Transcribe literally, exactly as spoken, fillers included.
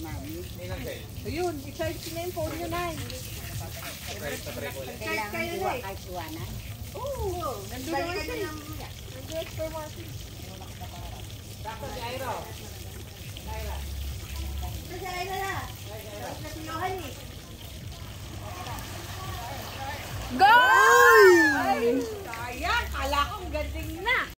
namin. Ayun, i-charge na yung phone nyo na. Kailangan diwa kahit iwanan. Oo, nandun naman siya. Nandun extra market. Sakto si Airo. Aira. Kasi ay na na. Tapos na si Johan eh.